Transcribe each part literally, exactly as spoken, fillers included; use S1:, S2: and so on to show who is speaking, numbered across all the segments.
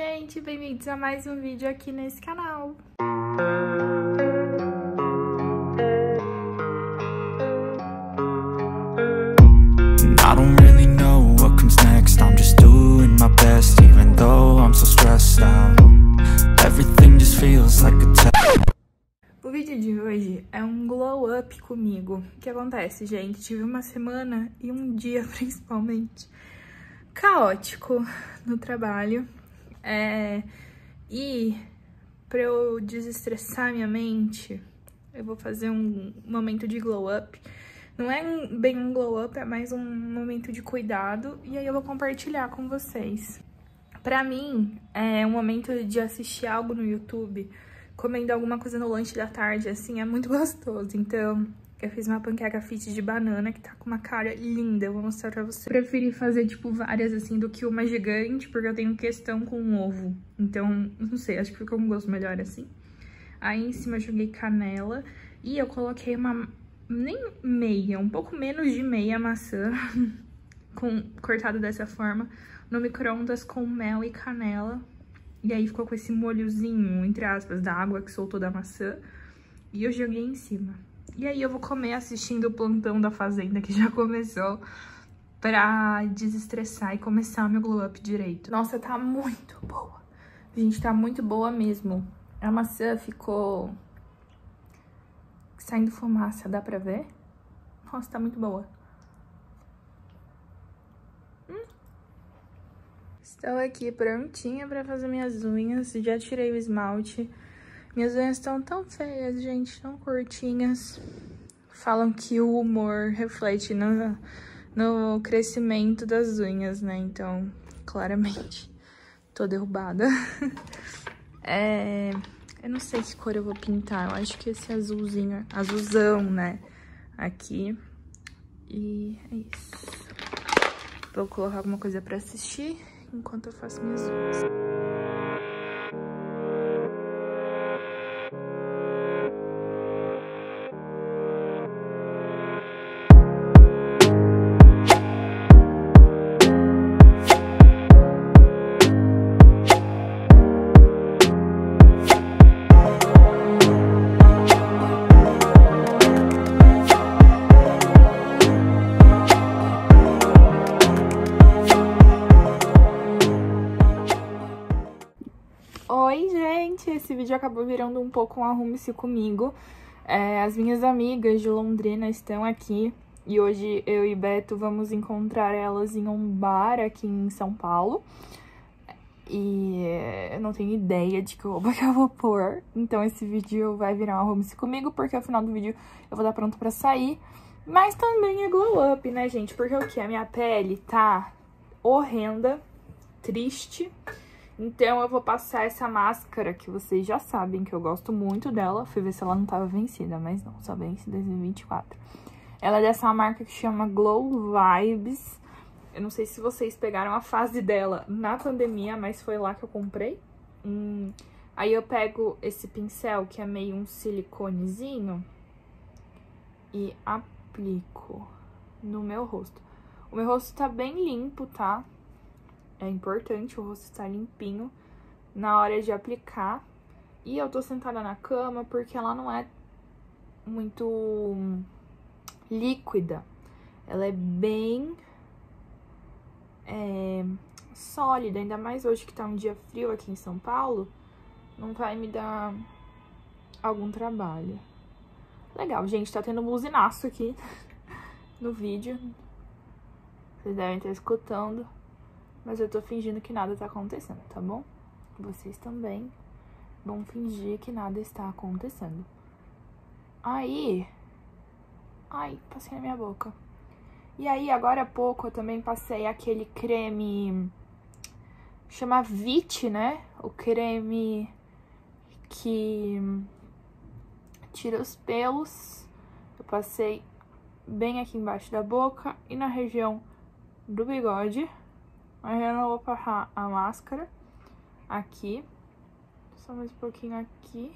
S1: gente! Bem-vindos a mais um vídeo aqui nesse canal.
S2: I don't really know what comes next. I'm just doing my best, even though I'm so stressed out. Everything just feels like a test.
S1: O vídeo de hoje é um glow up comigo. O que acontece, gente? Tive uma semana e um dia, principalmente, caótico no trabalho. É... E pra eu desestressar minha mente, eu vou fazer um momento de glow up. Não é um, bem um glow up, é mais um momento de cuidado. E aí eu vou compartilhar com vocês. Pra mim, é um momento de assistir algo no YouTube, comendo alguma coisa no lanche da tarde, assim, é muito gostoso. Então, eu fiz uma panqueca fit de banana, que tá com uma cara linda, eu vou mostrar pra vocês. Preferi fazer, tipo, várias, assim, do que uma gigante, porque eu tenho questão com o ovo. Então, não sei, acho que ficou um gosto melhor assim. Aí, em cima, eu joguei canela e eu coloquei uma, nem meia, um pouco menos de meia maçã, com, cortada dessa forma, no micro-ondas com mel e canela. E aí ficou com esse molhozinho, entre aspas, da água que soltou da maçã. E eu joguei em cima. E aí eu vou comer assistindo o plantão da Fazenda, que já começou, pra desestressar e começar meu glow up direito. Nossa, tá muito boa. Gente, tá muito boa mesmo. A maçã ficou saindo fumaça, dá pra ver? Nossa, tá muito boa. Hum. Estou aqui prontinha pra fazer minhas unhas. Já tirei o esmalte. Minhas unhas estão tão feias, gente, tão curtinhas. Falam que o humor reflete no, no crescimento das unhas, né? Então, claramente, tô derrubada. É, eu não sei que cor eu vou pintar. Eu acho que esse azulzinho, azulzão, né? Aqui. E é isso. Vou colocar alguma coisa pra assistir enquanto eu faço minhas unhas. Oi, gente! Esse vídeo acabou virando um pouco um arrume-se comigo. É, as minhas amigas de Londrina estão aqui e hoje eu e Beto vamos encontrar elas em um bar aqui em São Paulo. E eu não tenho ideia de que roupa que eu vou pôr, então esse vídeo vai virar um arrume-se comigo, porque ao final do vídeo eu vou dar pronto pra sair. Mas também é glow up, né, gente? Porque o que? A minha pele tá horrenda, triste. Então eu vou passar essa máscara, que vocês já sabem que eu gosto muito dela. Fui ver se ela não tava vencida, mas não, só vence em dois mil e vinte e quatro. Ela é dessa marca que chama Glow Vibes. Eu não sei se vocês pegaram a fase dela na pandemia, mas foi lá que eu comprei. Hum, aí eu pego esse pincel, que é meio um siliconezinho, e aplico no meu rosto. O meu rosto tá bem limpo, tá? É importante o rosto estar limpinho na hora de aplicar. E eu tô sentada na cama porque ela não é muito líquida. Ela é bem é, sólida, ainda mais hoje que tá um dia frio aqui em São Paulo. Não vai me dar algum trabalho. Legal, gente, tá tendo um buzinaço aqui no vídeo. Vocês devem estar escutando. Mas eu tô fingindo que nada tá acontecendo, tá bom? Vocês também vão fingir que nada está acontecendo. Aí... Ai, passei na minha boca. E aí, agora há pouco, eu também passei aquele creme... Chama Vit, né? O creme que tira os pelos. Eu passei bem aqui embaixo da boca e na região do bigode. Aí eu não vou passar a máscara aqui, só mais um pouquinho aqui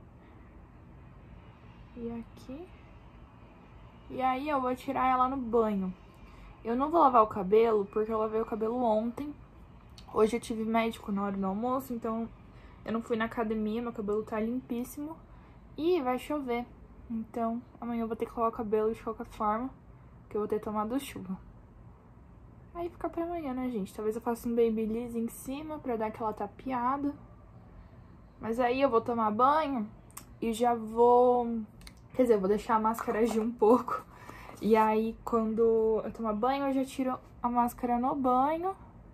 S1: e aqui. E aí eu vou tirar ela no banho. Eu não vou lavar o cabelo, porque eu lavei o cabelo ontem Hoje eu tive médico na hora do almoço, então eu não fui na academia, meu cabelo tá limpíssimo. E vai chover, então amanhã eu vou ter que lavar o cabelo de qualquer forma, que eu vou ter tomado chuva. Aí fica pra amanhã, né, gente? Talvez eu faça um babyliss em cima pra dar aquela tapeada. Mas aí eu vou tomar banho e já vou... Quer dizer, eu vou deixar a máscara agir um pouco. E aí, quando eu tomar banho, eu já tiro a máscara no banho.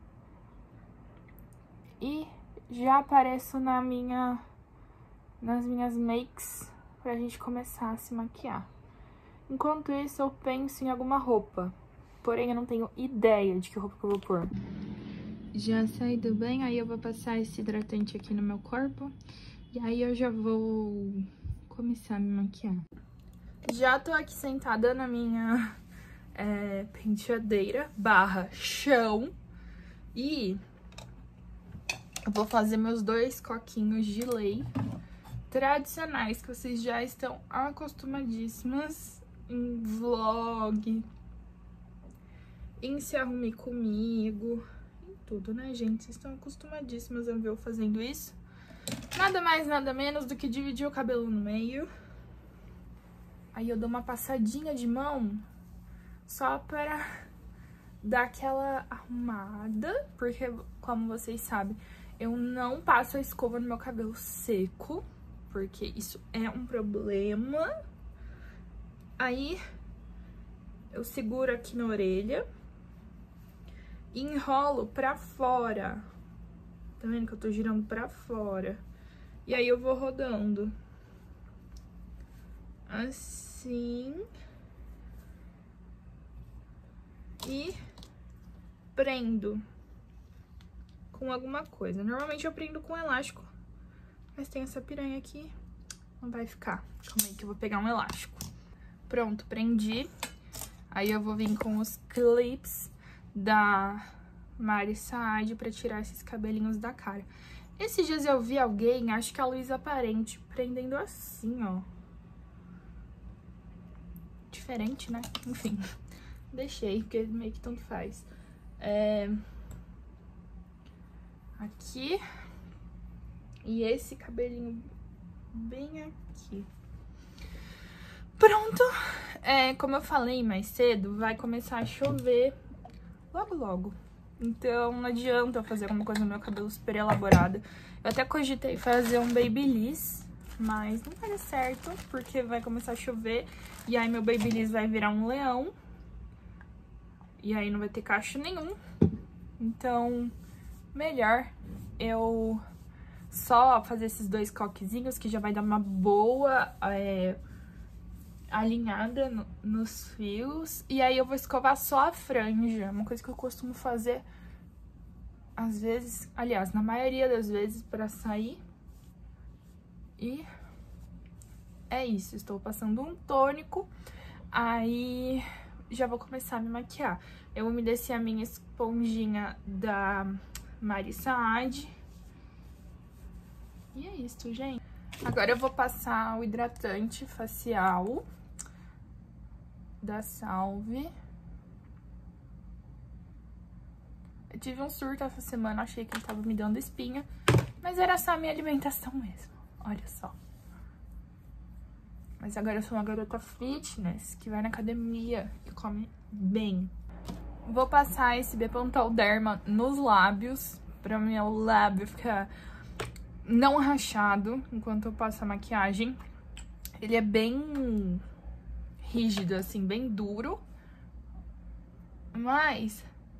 S1: E já apareço na minha... nas minhas makes pra gente começar a se maquiar. Enquanto isso, eu penso em alguma roupa. Porém, eu não tenho ideia de que roupa que eu vou pôr. Já saí do banho, aí eu vou passar esse hidratante aqui no meu corpo. E aí eu já vou começar a me maquiar. Já tô aqui sentada na minha é, penteadeira barra chão. E eu vou fazer meus dois coquinhos de lei tradicionais, que vocês já estão acostumadíssimas em vlog, em Se Arrume Comigo, em tudo, né, gente? Vocês estão acostumadíssimas a ver eu fazendo isso. Nada mais, nada menos do que dividir o cabelo no meio. Aí eu dou uma passadinha de mão só para dar aquela arrumada, porque, como vocês sabem, eu não passo a escova no meu cabelo seco, porque isso é um problema. Aí eu seguro aqui na orelha e enrolo pra fora. Tá vendo que eu tô girando pra fora? E aí eu vou rodando. Assim. E prendo com alguma coisa. Normalmente eu prendo com elástico, mas tem essa piranha aqui, não vai ficar. Calma aí que eu vou pegar um elástico. Pronto, prendi. Aí eu vou vir com os clips da Mari Saad pra tirar esses cabelinhos da cara. Esses dias eu vi alguém, acho que a Luísa Parente, prendendo assim, ó. Diferente, né? Enfim, deixei, porque meio que tanto faz. É... Aqui. E esse cabelinho bem aqui. Pronto. É, como eu falei mais cedo, vai começar a chover logo, logo. Então, não adianta eu fazer alguma coisa no meu cabelo super elaborada. Eu até cogitei fazer um babyliss, mas não vai dar certo, porque vai começar a chover. E aí meu babyliss vai virar um leão. E aí não vai ter cacho nenhum. Então, melhor eu só fazer esses dois coquezinhos, que já vai dar uma boa é, alinhada no, nos fios. E aí eu vou escovar só a franja, uma coisa que eu costumo fazer às vezes, aliás, na maioria das vezes pra sair. E é isso, estou passando um tônico, aí já vou começar a me maquiar. Eu umedeci a minha esponjinha da Mari Saad. E é isso, gente. Agora eu vou passar o hidratante facial da Salve. Eu tive um surto essa semana, achei que ele tava me dando espinha, mas era só a minha alimentação mesmo, olha só. Mas agora eu sou uma garota fitness, que vai na academia, que come bem. Vou passar esse Bepantol Derma nos lábios, pra meu lábio ficar não rachado enquanto eu passo a maquiagem. Ele é bem rígido, assim, bem duro. Mas...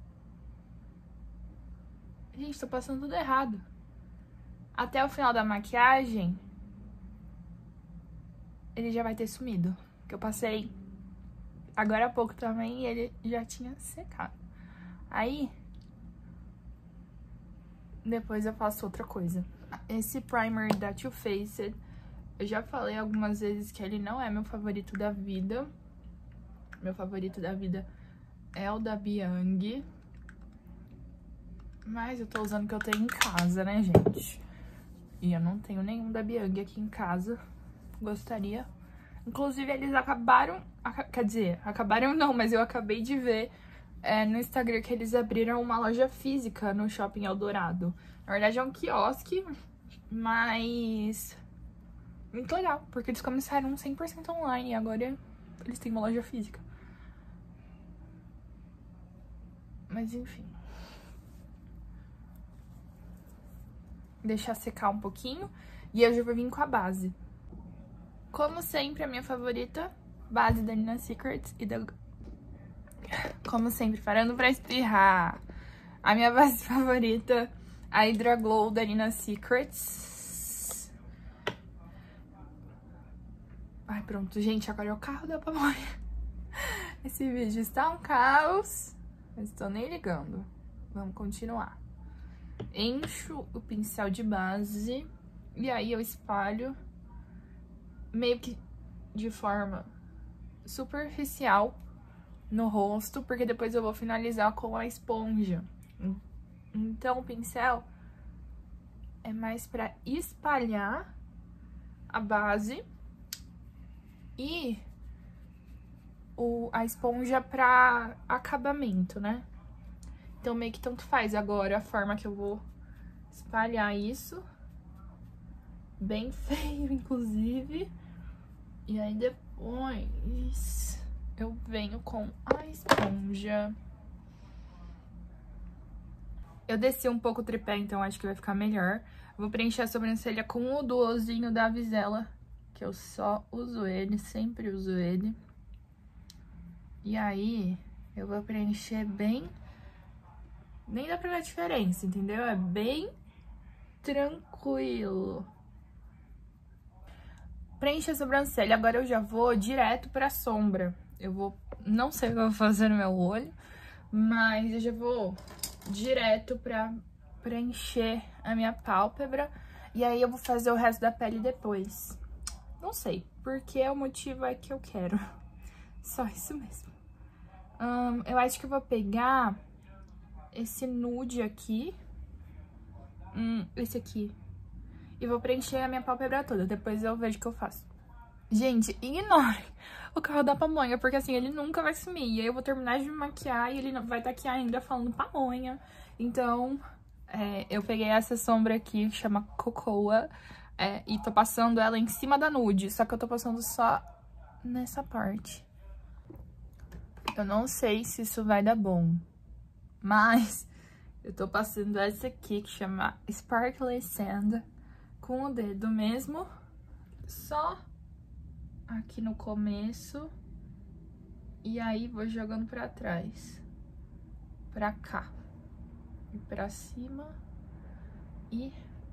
S1: gente, tô passando tudo errado. Até o final da maquiagem, ele já vai ter sumido. Que eu passei agora há pouco também e ele já tinha secado. Aí, depois eu faço outra coisa. Esse primer da Too Faced, eu já falei algumas vezes que ele não é meu favorito da vida. Meu favorito da vida é o da Biang. Mas eu tô usando o que eu tenho em casa, né, gente? E eu não tenho nenhum da Biang aqui em casa. Gostaria. Inclusive, eles acabaram... Quer dizer, acabaram não, mas eu acabei de ver é, no Instagram que eles abriram uma loja física no Shopping Eldorado. Na verdade é um quiosque, mas muito legal, porque eles começaram cem por cento online e agora eles têm uma loja física. Mas enfim. Deixar secar um pouquinho e eu já vou vir com a base. Como sempre, a minha favorita, base da Nina Secrets e da... Como sempre, parando pra espirrar. A minha base favorita, a Hydra Glow da Nina Secrets. Ai, pronto, gente, agora é o carro da pamonha. Esse vídeo está um caos, mas estou nem ligando. Vamos continuar. Encho o pincel de base e aí eu espalho meio que de forma superficial no rosto, porque depois eu vou finalizar com a esponja. Então o pincel é mais pra espalhar a base e o, a esponja pra acabamento, né? Então meio que tanto faz agora a forma que eu vou espalhar isso. Bem feio, inclusive. E aí depois eu venho com a esponja. Eu desci um pouco o tripé, então acho que vai ficar melhor. Vou preencher a sobrancelha com o duozinho da Vizela, que eu só uso ele, sempre uso ele. E aí eu vou preencher bem... Nem dá pra ver a diferença, entendeu? É bem tranquilo. Preenche a sobrancelha. Agora eu já vou direto pra sombra. Eu vou... Não sei o que eu vou fazer no meu olho, mas eu já vou direto pra preencher a minha pálpebra. E aí eu vou fazer o resto da pele depois. Não sei, porque o motivo é que eu quero. Só isso mesmo. Hum, eu acho que eu vou pegar esse nude aqui. Hum, esse aqui. E vou preencher a minha pálpebra toda. Depois eu vejo o que eu faço. Gente, ignore o carro da pamonha, porque assim, ele nunca vai sumir. E aí eu vou terminar de me maquiar e ele vai estar aqui ainda falando pamonha. Então, é, eu peguei essa sombra aqui, que chama Cocoa, é, e tô passando ela em cima da nude. Só que eu tô passando só nessa parte. Eu não sei se isso vai dar bom, mas eu tô passando essa aqui, que chama Sparkly Sand, com o dedo mesmo, só aqui no começo, e aí vou jogando pra trás, pra cá, e pra cima, e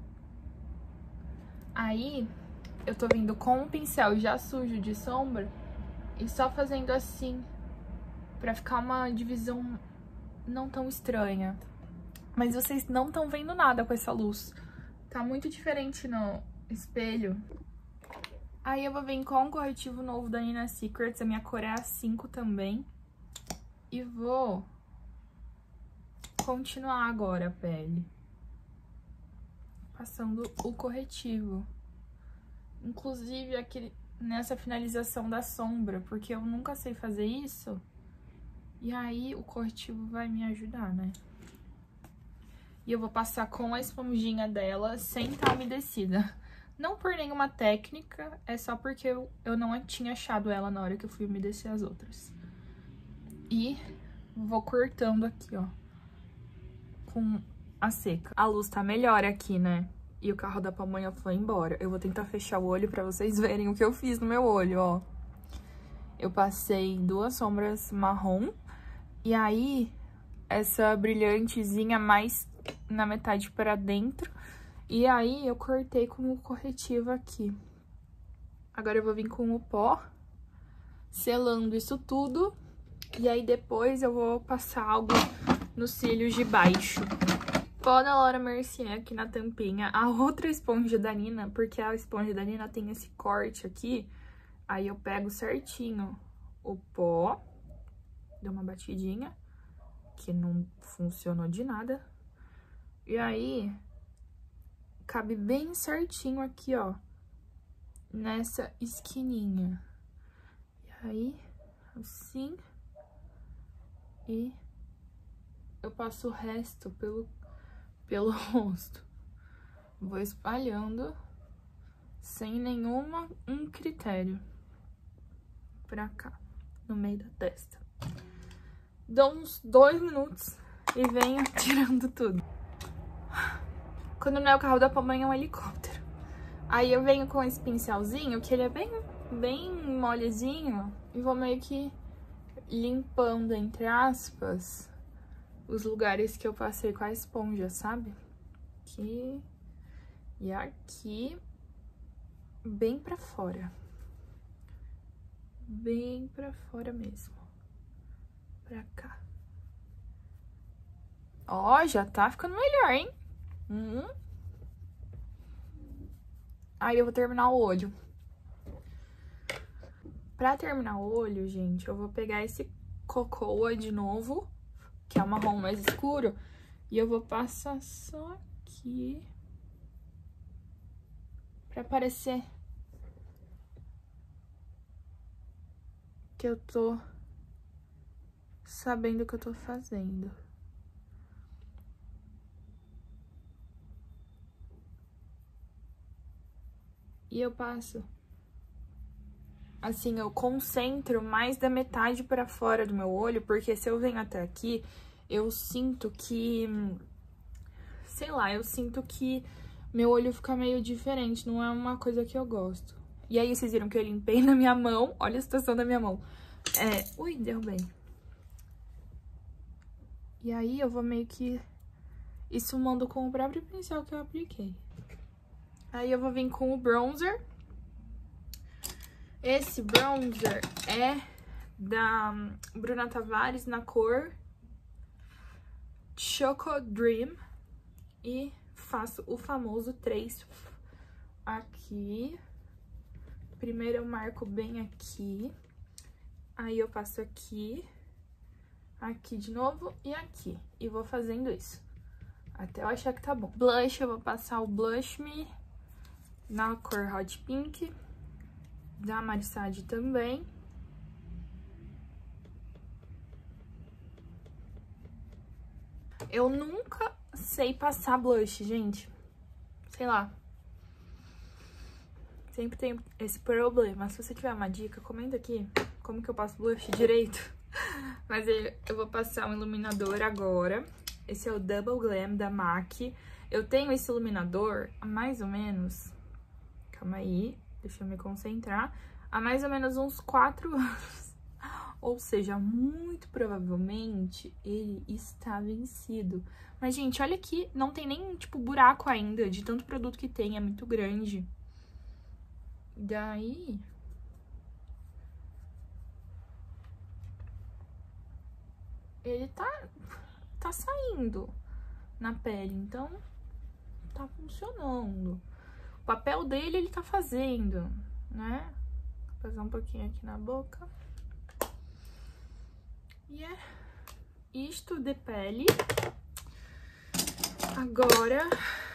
S1: aí eu tô vindo com um pincel já sujo de sombra, e só fazendo assim, pra ficar uma divisão não tão estranha. Mas vocês não estão vendo nada com essa luz. Tá muito diferente no espelho. Aí eu vou vir com um corretivo novo da Nina Secrets. A minha cor é a cinco também. E vou continuar agora a pele. Passando o corretivo. Inclusive aqui nessa finalização da sombra. Porque eu nunca sei fazer isso. E aí o corretivo vai me ajudar, né? E eu vou passar com a esponjinha dela sem estar umedecida. Não por nenhuma técnica, é só porque eu, eu não tinha achado ela na hora que eu fui umedecer as outras. E vou cortando aqui, ó, com a seca. A luz tá melhor aqui, né? E o carro da pamonha foi embora. Eu vou tentar fechar o olho pra vocês verem o que eu fiz no meu olho, ó. Eu passei duas sombras marrom. E aí, essa brilhantezinha mais na metade para dentro. E aí, eu cortei com o corretivo aqui. Agora eu vou vir com o pó, selando isso tudo. E aí, depois eu vou passar algo nos cílios de baixo. Pó da Laura Mercier aqui na tampinha. A outra esponja da Nina, porque a esponja da Nina tem esse corte aqui. Aí eu pego certinho o pó. Deu uma batidinha, que não funcionou de nada. E aí, cabe bem certinho aqui, ó, nessa esquininha. E aí, assim, e eu passo o resto pelo, pelo rosto. Vou espalhando sem nenhuma um critério pra cá, no meio da testa. Dou uns dois minutos e venho tirando tudo. Quando não é o carro da pamonha, é um helicóptero. Aí eu venho com esse pincelzinho, que ele é bem, bem molezinho, e vou meio que limpando, entre aspas, os lugares que eu passei com a esponja, sabe? Aqui e aqui, bem pra fora. Bem pra fora mesmo. Pra cá. Ó, já tá ficando melhor, hein? Hum. Aí eu vou terminar o olho. Pra terminar o olho, gente, eu vou pegar esse Cocoa de novo, que é um marrom mais escuro, e eu vou passar só aqui pra parecer que eu tô sabendo o que eu tô fazendo. E eu passo, assim, eu concentro mais da metade pra fora do meu olho, porque se eu venho até aqui, eu sinto que, sei lá, eu sinto que meu olho fica meio diferente, não é uma coisa que eu gosto. E aí vocês viram que eu limpei na minha mão, olha a situação da minha mão. É, ui, derrubei. E aí eu vou meio que esfumando com o próprio pincel que eu apliquei. Aí eu vou vir com o bronzer. Esse bronzer é da Bruna Tavares, na cor Choco Dream. E faço o famoso três aqui. Primeiro eu marco bem aqui. Aí eu passo aqui, aqui de novo e aqui. E vou fazendo isso até eu achar que tá bom. Blush, eu vou passar o Blush Me na cor Hot Pink, da Marissade também. Eu nunca sei passar blush, gente. Sei lá. Sempre tem esse problema. Se você tiver uma dica, comenta aqui como que eu passo blush direito. Mas eu, eu vou passar um iluminador agora. Esse é o Double Glam da M A C. Eu tenho esse iluminador há mais ou menos... Calma aí, deixa eu me concentrar. Há mais ou menos uns quatro anos. Ou seja, muito provavelmente ele está vencido. Mas, gente, olha aqui, não tem nem, tipo, buraco ainda, de tanto produto que tem, é muito grande. Daí... ele tá, tá saindo na pele, então tá funcionando. O papel dele, ele tá fazendo, né? Vou fazer um pouquinho aqui na boca. E é isto de pele. Agora,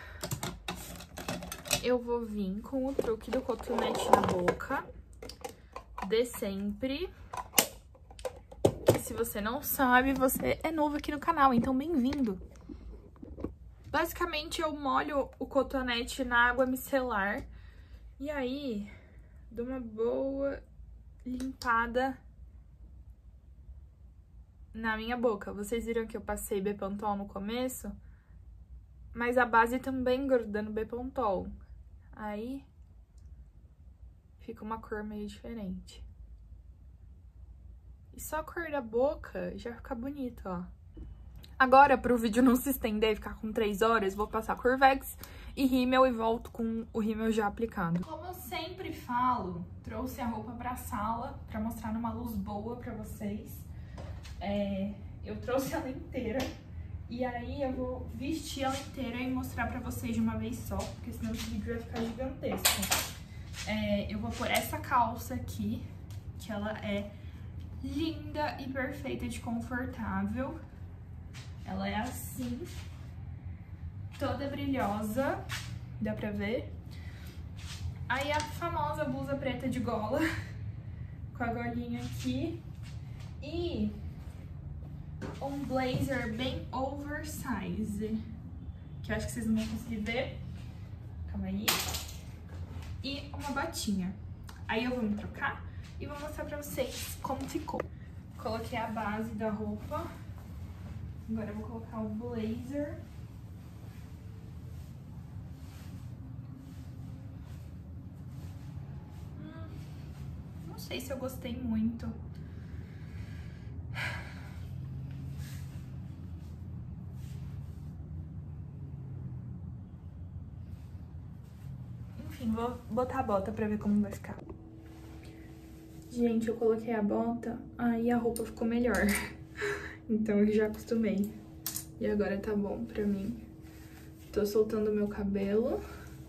S1: eu vou vir com o truque do cotonete na boca, de sempre. Se você não sabe, você é novo aqui no canal, então bem-vindo! Basicamente, eu molho o cotonete na água micelar e aí dou uma boa limpada na minha boca. Vocês viram que eu passei Bepantol no começo, mas a base também gruda no Bepantol. Aí fica uma cor meio diferente. E só a cor da boca já fica bonito, ó. Agora, pro vídeo não se estender e ficar com três horas, vou passar Curvex e rímel e volto com o rímel já aplicado. Como eu sempre falo, trouxe a roupa pra sala pra mostrar numa luz boa pra vocês. É, eu trouxe ela inteira e aí eu vou vestir ela inteira e mostrar pra vocês de uma vez só, porque senão esse vídeo vai ficar gigantesco. É, eu vou pôr essa calça aqui, que ela é linda e perfeita de confortável. Ela é assim, toda brilhosa, dá pra ver. Aí a famosa blusa preta de gola, com a golinha aqui. E um blazer bem oversize, que eu acho que vocês não vão conseguir ver. Calma aí. E uma botinha. Aí eu vou me trocar e vou mostrar pra vocês como ficou. Coloquei a base da roupa. Agora eu vou colocar o blazer. Hum, não sei se eu gostei muito. Enfim, vou botar a bota pra ver como vai ficar. Gente, eu coloquei a bota, aí a roupa ficou melhor. Então eu já acostumei. E agora tá bom pra mim. Tô soltando o meu cabelo.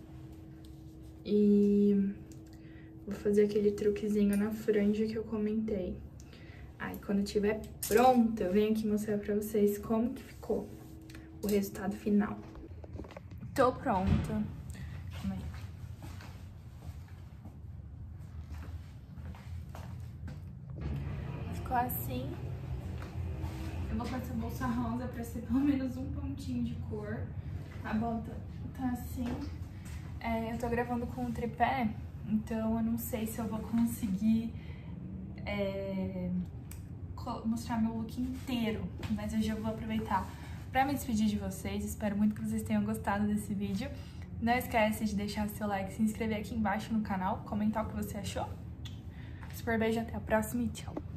S1: E vou fazer aquele truquezinho na franja que eu comentei. Aí quando tiver pronta, eu venho aqui mostrar pra vocês como que ficou o resultado final. Tô pronta. Calma aí. Ficou assim. Eu vou com essa bolsa rosa pra ser pelo menos um pontinho de cor. A bota tá assim. É, eu tô gravando com um tripé, então eu não sei se eu vou conseguir é, mostrar meu look inteiro. Mas eu já vou aproveitar pra me despedir de vocês. Espero muito que vocês tenham gostado desse vídeo. Não esquece de deixar seu like, se inscrever aqui embaixo no canal, comentar o que você achou. Super beijo, até a próxima e tchau!